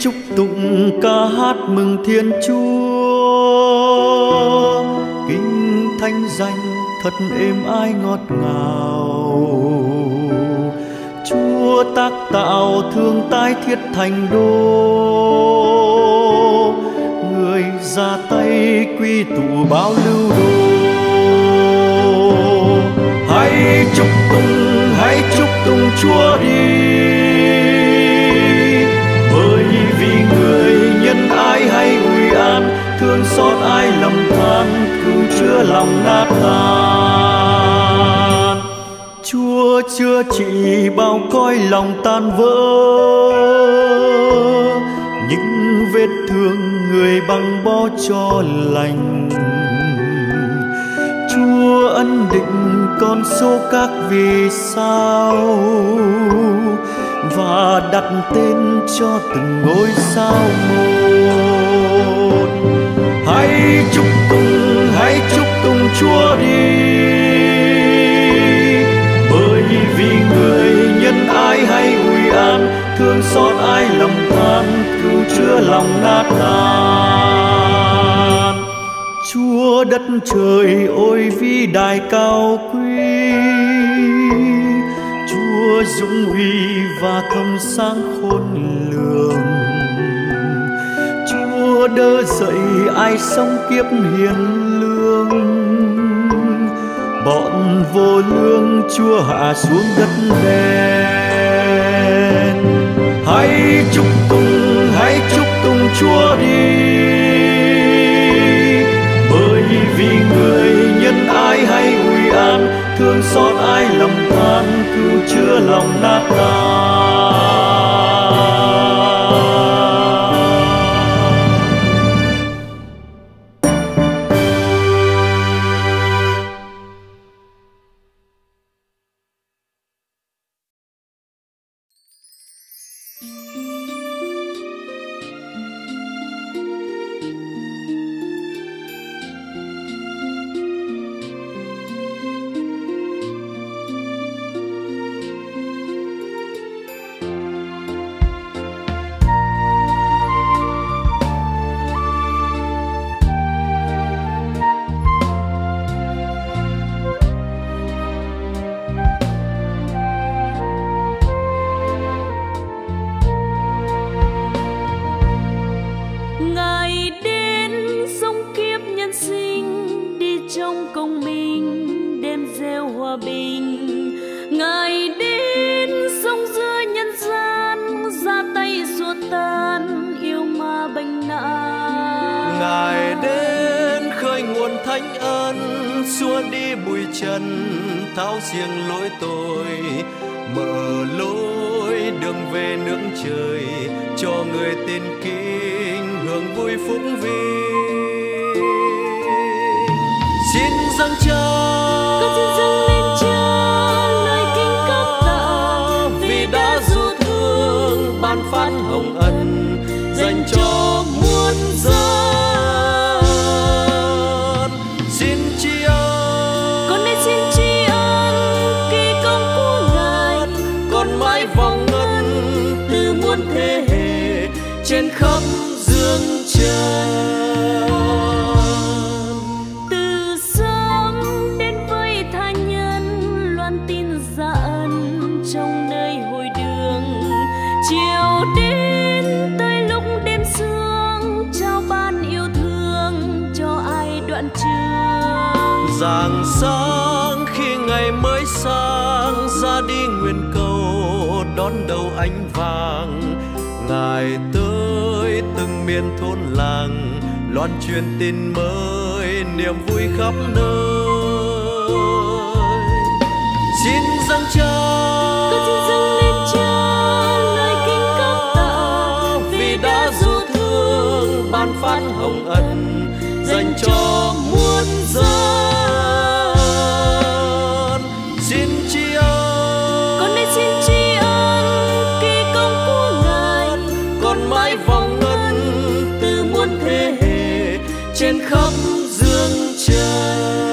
chúc tụng ca hát mừng Thiên Chúa, kinh thánh danh thật êm ái ngọt ngào. Chúa tác tạo thương tái thiết thành đô, người ra tay quy tụ bao lưu đô. Hãy chúc tụng Chúa đi, bởi vì người nhân ái hay ủi an, thương xót ai lầm than, cứu chữa lòng nát tan. Chúa chữa trị bao cõi lòng tan vỡ, những vết thương người băng bó cho lành. Chúa ân định con số các vì sao, và đặt tên cho từng ngôi sao một. Hãy chúc tụng Chúa đi, bởi vì người nhân ái hay ủi an, thương xót ai lầm than, cứu chữa lòng nát tan. Chúa đất trời ôi vĩ đại cao quý, Chúa dũng uy và thâm sáng khôn lường. Chúa đỡ dậy ai sống kiếp hiền lương, bọn vô lương Chúa hạ xuống đất đen. Hãy chúc tụng Chúa đi, bởi vì người nhân ái hay ủi an, thương xót ai lầm than, cứu chữa lòng nát tan. tháo xiềng lỗi tôi, mở lối đường về nước trời, cho người tin kính hưởng vui phúc vinh. Xin dâng cha, con xin dâng lên cha lời kính cảm tạ, vì đã du thương ban phát hồng ân dành cho muôn dân. Xin tri ân, con nên xin tri ân kỳ công của ngài, còn mãi vòng ngân từ muôn thế hệ trên khắp dương trần. từ sớm đến với tha nhân loan tin dạ ân trong nơi hội đường, chiều đến tới lúc đêm sương trao ban yêu thương cho ai đoạn trường. Rạng sáng khi ngày mới sáng, ra đi nguyện cầu đón đầu ánh vàng. Ngài tới từng miền thôn làng, loan truyền tin mới niềm vui khắp nơi. Xin dâng cha, con xin dâng lên cha lời kính cảm tạ, vì đã du thương ban phát hồng ân dành cho muôn dân. Xin tri ân, con nên xin tri ân kỳ công của ngài, còn mãi vòng ngân từ muôn thế hệ trên khắp dương trần.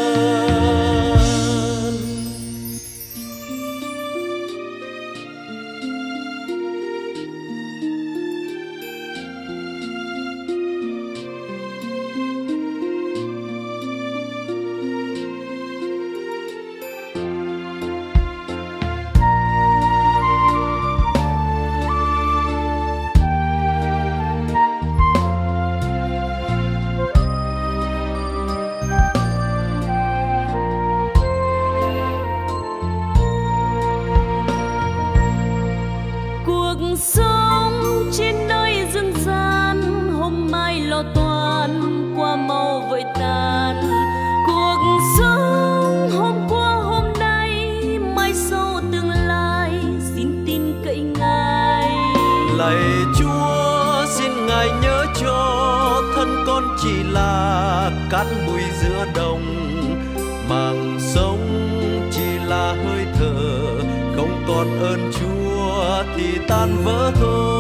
Ngài nhớ cho thân con chỉ là cát bụi giữa đồng, màng sống chỉ là hơi thở, không còn ơn Chúa thì tan vỡ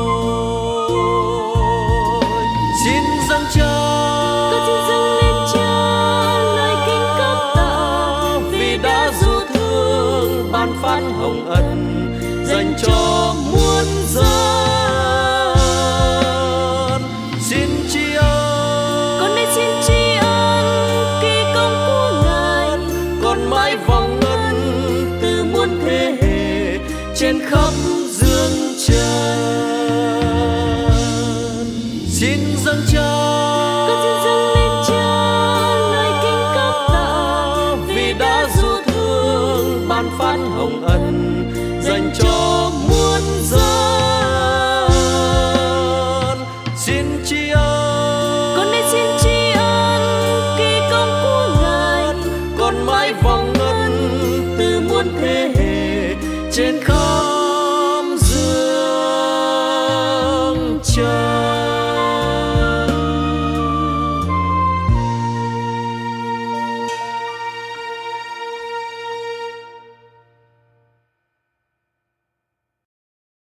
thôi. Xin dâng Cha, con xin dâng lên Cha lời kính cáp tạ, vì đã dù thương ban phát hồng ân dành cho muôn dân. Xin tri ân, con đây xin tri ân kỳ công của Ngài, còn mãi vòng ân từ muôn thế hệ trên khắp dương trần. Xin dâng Cha, con xin dâng lên Cha lời kính cáp tạ, vì đã dù thương ban phát hồng ân dành cho